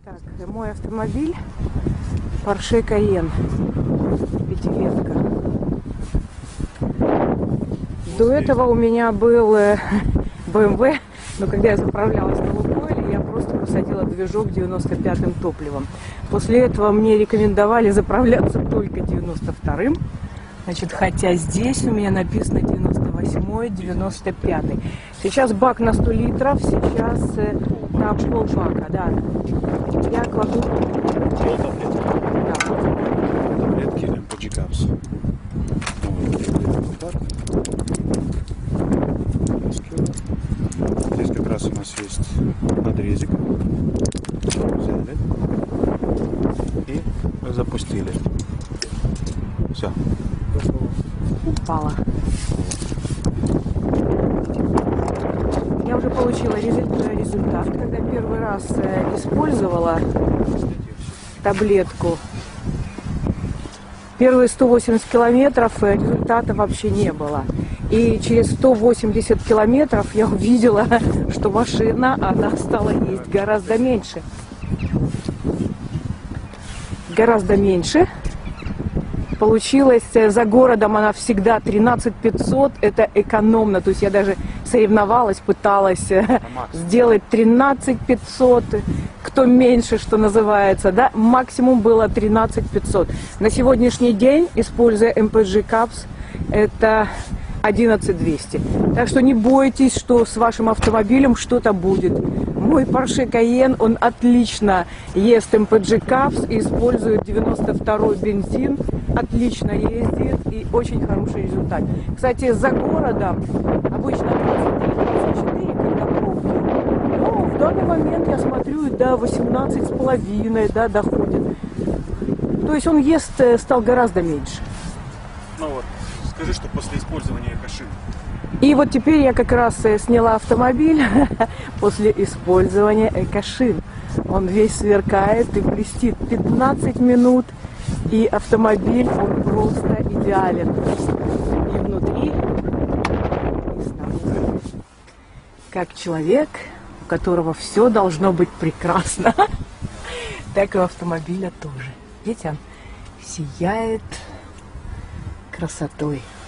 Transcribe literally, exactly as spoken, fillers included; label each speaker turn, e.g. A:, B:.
A: Так, мой автомобиль Porsche Cayenne, пятилетка. До этого у меня был бэ эм вэ, но когда я заправлялась на Лукойле, я просто посадила движок девяносто пятым топливом. После этого мне рекомендовали заправляться только девяносто вторым. Значит, хотя здесь у меня написано девяносто восьмой, девяносто пятый. Сейчас бак на сто литров, сейчас э, на полбака, да. Я кладу... Да.
B: Таблетки эм пэ джи капс. Здесь как раз у нас есть надрезик. Взяли и запустили. Все.
A: Упала. Я уже получила результат, когда первый раз использовала таблетку. Первые сто восемьдесят километров результата вообще не было. И через сто восемьдесят километров я увидела, что машина, она стала есть гораздо меньше. Гораздо меньше. Получилось, за городом она всегда тринадцать пятьсот, это экономно, то есть я даже соревновалась, пыталась сделать тринадцать пятьсот, кто меньше, что называется, да, максимум было тринадцать пятьсот. На сегодняшний день, используя эм пэ джи капс, это одиннадцать двести. Так что не бойтесь, что с вашим автомобилем что-то будет. Мой Porsche Cayenne, он отлично ест эм пэ джи капс и использует девяносто второй бензин. Отлично ездит и очень хороший результат. Кстати, за городом обычно двадцать три двадцать четыре, когда пробки. Но в данный момент я смотрю, до восемнадцать с половиной, да, доходит. То есть он ест стал гораздо меньше.
B: Ну вот, скажи, что после использования экошин.
A: И вот теперь я как раз сняла автомобиль после использования экошин. Он весь сверкает и блестит. пятнадцать минут, и автомобиль, он просто идеален. И внутри, и снаружи. Как человек, у которого все должно быть прекрасно, так и у автомобиля тоже. Видите, он сияет красотой.